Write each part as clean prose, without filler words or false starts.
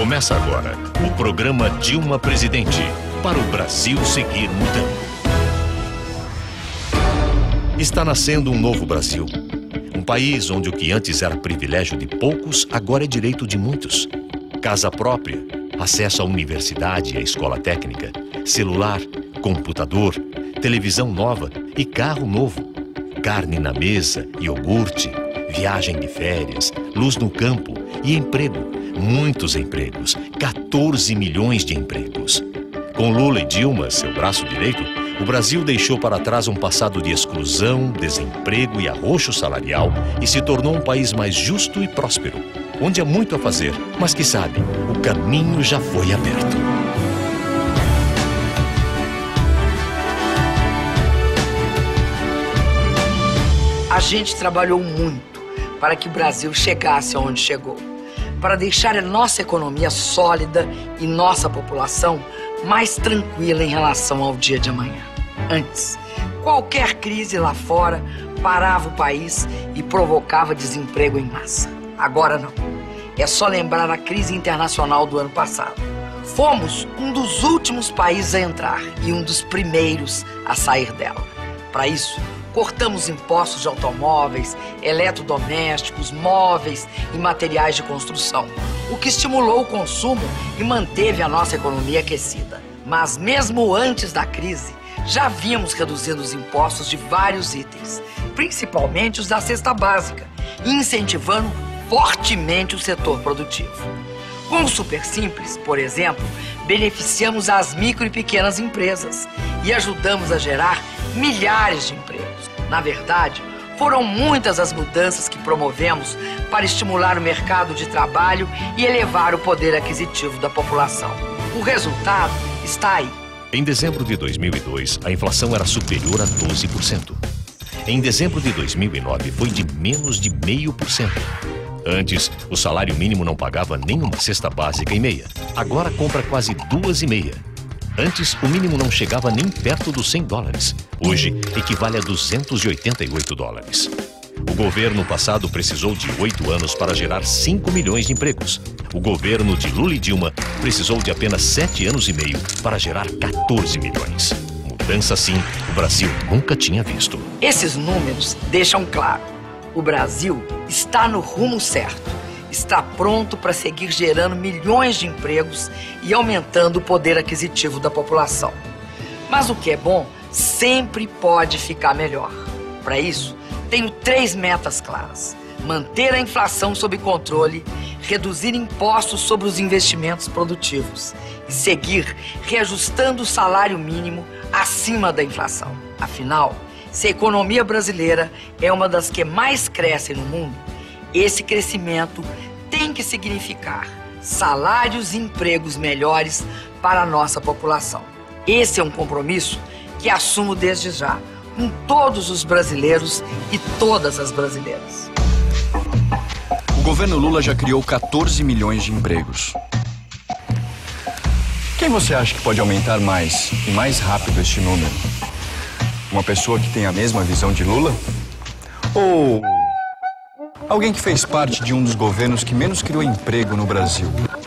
Começa agora o programa Dilma Presidente, para o Brasil seguir mudando. Está nascendo um novo Brasil. Um país onde o que antes era privilégio de poucos, agora é direito de muitos. Casa própria, acesso à universidade e à escola técnica, celular, computador, televisão nova e carro novo. Carne na mesa, iogurte, viagem de férias, luz no campo e emprego. Muitos empregos, 14 milhões de empregos. Com Lula e Dilma, seu braço direito, o Brasil deixou para trás um passado de exclusão, desemprego e arroxo salarial e se tornou um país mais justo e próspero, onde há muito a fazer, mas que sabe, o caminho já foi aberto. A gente trabalhou muito para que o Brasil chegasse aonde chegou, para deixar a nossa economia sólida e nossa população mais tranquila em relação ao dia de amanhã. Antes, qualquer crise lá fora parava o país e provocava desemprego em massa. Agora não. É só lembrar a crise internacional do ano passado. Fomos um dos últimos países a entrar e um dos primeiros a sair dela. Para isso, cortamos impostos de automóveis, eletrodomésticos, móveis e materiais de construção, o que estimulou o consumo e manteve a nossa economia aquecida. Mas mesmo antes da crise, já vínhamos reduzindo os impostos de vários itens, principalmente os da cesta básica, e incentivando fortemente o setor produtivo. Com o Super Simples, por exemplo, beneficiamos as micro e pequenas empresas e ajudamos a gerar milhares de empregos. Na verdade, foram muitas as mudanças que promovemos para estimular o mercado de trabalho e elevar o poder aquisitivo da população. O resultado está aí. Em dezembro de 2002, a inflação era superior a 12%. Em dezembro de 2009, foi de menos de 0,5%. Antes, o salário mínimo não pagava nem uma cesta básica e meia. Agora compra quase 2,5. Antes, o mínimo não chegava nem perto dos $100. Hoje, equivale a $288. O governo passado precisou de 8 anos para gerar 5 milhões de empregos. O governo de Lula e Dilma precisou de apenas 7 anos e meio para gerar 14 milhões. Mudança assim, o Brasil nunca tinha visto. Esses números deixam claro: o Brasil está no rumo certo. Está pronto para seguir gerando milhões de empregos e aumentando o poder aquisitivo da população. Mas o que é bom sempre pode ficar melhor. Para isso, tenho 3 metas claras: manter a inflação sob controle, reduzir impostos sobre os investimentos produtivos e seguir reajustando o salário mínimo acima da inflação. Afinal, se a economia brasileira é uma das que mais crescem no mundo, esse crescimento tem que significar salários e empregos melhores para a nossa população. Esse é um compromisso que assumo desde já, com todos os brasileiros e todas as brasileiras. O governo Lula já criou 14 milhões de empregos. Quem você acha que pode aumentar mais e mais rápido este número? Uma pessoa que tem a mesma visão de Lula? Ou alguém que fez parte de um dos governos que menos criou emprego no Brasil?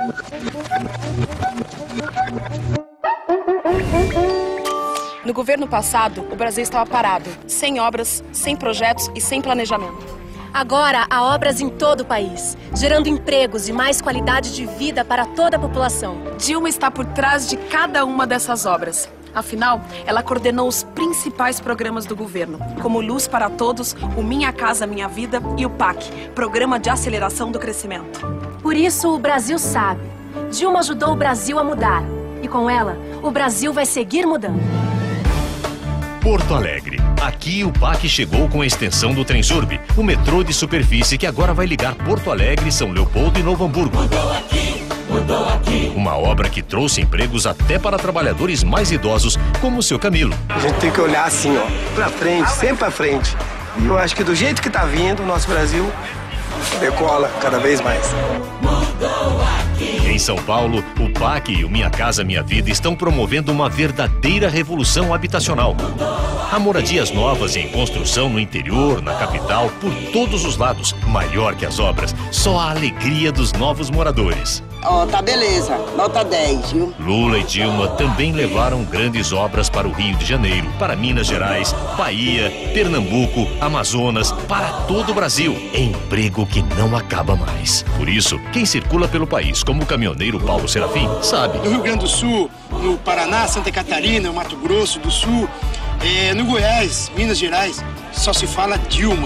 No governo passado, o Brasil estava parado, sem obras, sem projetos e sem planejamento. Agora há obras em todo o país, gerando empregos e mais qualidade de vida para toda a população. Dilma está por trás de cada uma dessas obras. Afinal, ela coordenou os principais programas do governo, como Luz para Todos, o Minha Casa Minha Vida e o PAC, Programa de Aceleração do Crescimento. Por isso, o Brasil sabe. Dilma ajudou o Brasil a mudar. E com ela, o Brasil vai seguir mudando. Porto Alegre. Aqui o PAC chegou com a extensão do Transurb, o metrô de superfície que agora vai ligar Porto Alegre, São Leopoldo e Novo Hamburgo. Mudou aqui, mudou aqui. Uma obra que trouxe empregos até para trabalhadores mais idosos, como o seu Camilo. A gente tem que olhar assim, ó, pra frente, sempre pra frente. E eu acho que do jeito que tá vindo, o nosso Brasil decola cada vez mais. Mudou aqui. Em São Paulo, o PAC e o Minha Casa Minha Vida estão promovendo uma verdadeira revolução habitacional. Mudou Há moradias novas em construção no interior, na capital, por todos os lados. Maior que as obras, só a alegria dos novos moradores. Ó, tá beleza. Nota 10, viu? Lula e Dilma também levaram grandes obras para o Rio de Janeiro, para Minas Gerais, Bahia, Pernambuco, Amazonas, para todo o Brasil. É emprego que não acaba mais. Por isso, quem circula pelo país como o caminhoneiro Paulo Serafim sabe. No Rio Grande do Sul, no Paraná, Santa Catarina, no Mato Grosso do Sul, no Goiás, Minas Gerais, só se fala Dilma.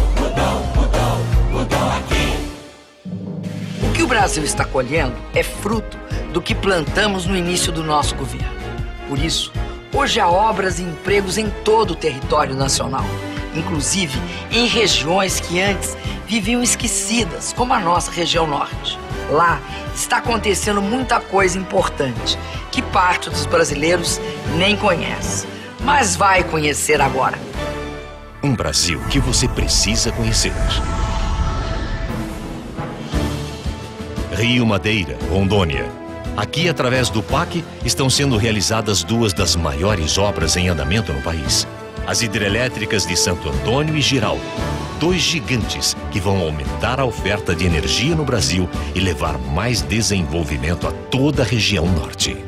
Mudou aqui. O que o Brasil está colhendo é fruto do que plantamos no início do nosso governo. Por isso, hoje há obras e empregos em todo o território nacional, inclusive em regiões que antes viviam esquecidas, como a nossa região norte. Lá está acontecendo muita coisa importante que parte dos brasileiros nem conhece, mas vai conhecer agora. Um Brasil que você precisa conhecer. Rio Madeira, Rondônia. Aqui, através do PAC, estão sendo realizadas duas das maiores obras em andamento no país. As hidrelétricas de Santo Antônio e Girau. Dois gigantes que vão aumentar a oferta de energia no Brasil e levar mais desenvolvimento a toda a região norte.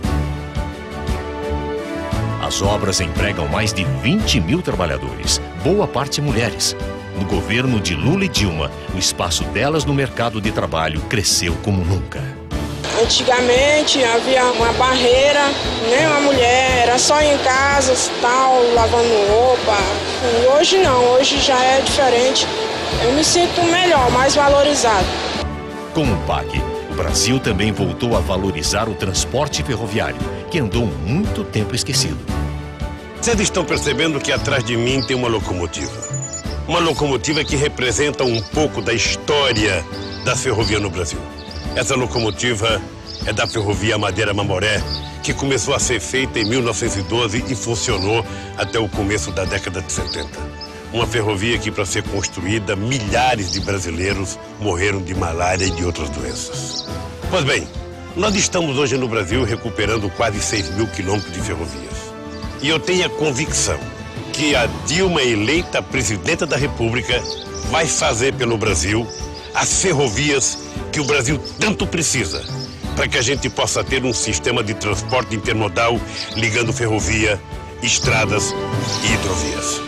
As obras empregam mais de 20 mil trabalhadores, boa parte mulheres. No governo de Lula e Dilma, o espaço delas no mercado de trabalho cresceu como nunca. Antigamente havia uma barreira, nem uma mulher, era só em casas, tal, lavando roupa. E hoje não, hoje já é diferente. Eu me sinto melhor, mais valorizado. Com o PAC, o Brasil também voltou a valorizar o transporte ferroviário, que andou muito tempo esquecido. Vocês estão percebendo que atrás de mim tem uma locomotiva. Uma locomotiva que representa um pouco da história da ferrovia no Brasil. Essa locomotiva é da Ferrovia Madeira Mamoré, que começou a ser feita em 1912 e funcionou até o começo da década de 70. Uma ferrovia que, para ser construída, milhares de brasileiros morreram de malária e de outras doenças. Pois bem, nós estamos hoje no Brasil recuperando quase 6 mil quilômetros de ferrovias. E eu tenho a convicção que a Dilma, eleita presidenta da República, vai fazer pelo Brasil as ferrovias que o Brasil tanto precisa, para que a gente possa ter um sistema de transporte intermodal ligando ferrovia, estradas e hidrovias.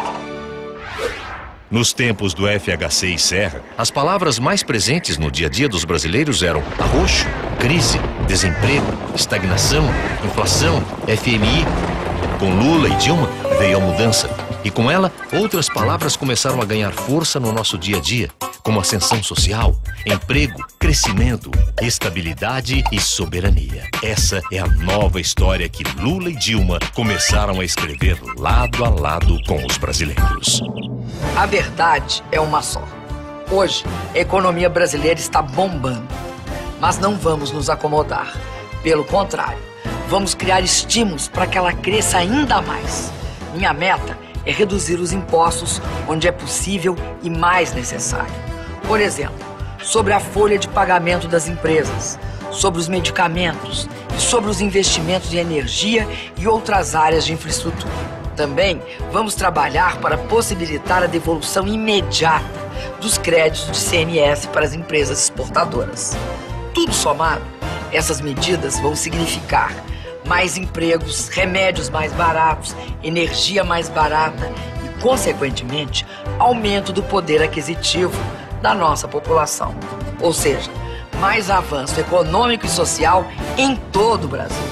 Nos tempos do FHC e Serra, as palavras mais presentes no dia a dia dos brasileiros eram arroxo, crise, desemprego, estagnação, inflação, FMI. Com Lula e Dilma veio a mudança. E com ela, outras palavras começaram a ganhar força no nosso dia a dia, como ascensão social, emprego, crescimento, estabilidade e soberania. Essa é a nova história que Lula e Dilma começaram a escrever lado a lado com os brasileiros. A verdade é uma só. Hoje, a economia brasileira está bombando. Mas não vamos nos acomodar. Pelo contrário, vamos criar estímulos para que ela cresça ainda mais. Minha meta é reduzir os impostos onde é possível e mais necessário. Por exemplo, sobre a folha de pagamento das empresas, sobre os medicamentos e sobre os investimentos em energia e outras áreas de infraestrutura. Também vamos trabalhar para possibilitar a devolução imediata dos créditos de CMS para as empresas exportadoras. Tudo somado, essas medidas vão significar mais empregos, remédios mais baratos, energia mais barata e, consequentemente, aumento do poder aquisitivo da nossa população. Ou seja, mais avanço econômico e social em todo o Brasil.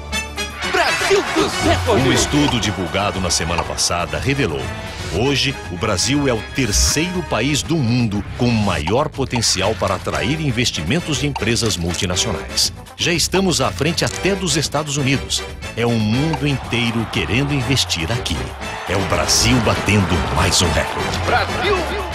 Brasil do século! Um estudo divulgado na semana passada revelou: hoje, o Brasil é o terceiro país do mundo com maior potencial para atrair investimentos de empresas multinacionais. Já estamos à frente até dos Estados Unidos. É o mundo inteiro querendo investir aqui. É o Brasil batendo mais um recorde. Brasil!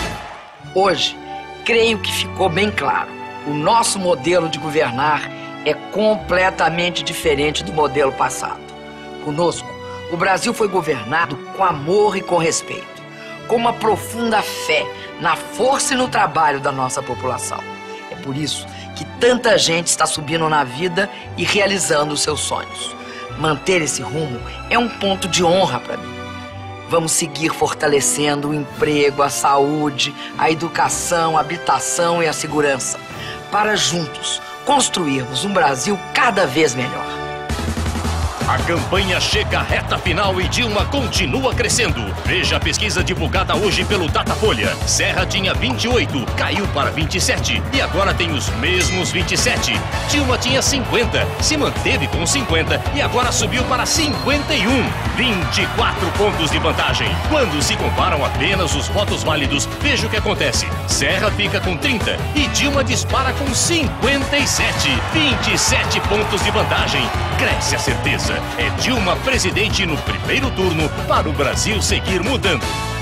Hoje, creio que ficou bem claro. O nosso modelo de governar é completamente diferente do modelo passado. Conosco, o Brasil foi governado com amor e com respeito, com uma profunda fé na força e no trabalho da nossa população. É por isso que tanta gente está subindo na vida e realizando os seus sonhos. Manter esse rumo é um ponto de honra para mim. Vamos seguir fortalecendo o emprego, a saúde, a educação, a habitação e a segurança, para juntos construirmos um Brasil cada vez melhor. A campanha chega à reta final e Dilma continua crescendo. Veja a pesquisa divulgada hoje pelo Datafolha. Serra tinha 28, caiu para 27 e agora tem os mesmos 27. Dilma tinha 50, se manteve com 50 e agora subiu para 51. 24 pontos de vantagem. Quando se comparam apenas os votos válidos, veja o que acontece. Serra fica com 30 e Dilma dispara com 57. 27 pontos de vantagem. Cresce a certeza. É Dilma presidente no primeiro turno para o Brasil seguir mudando.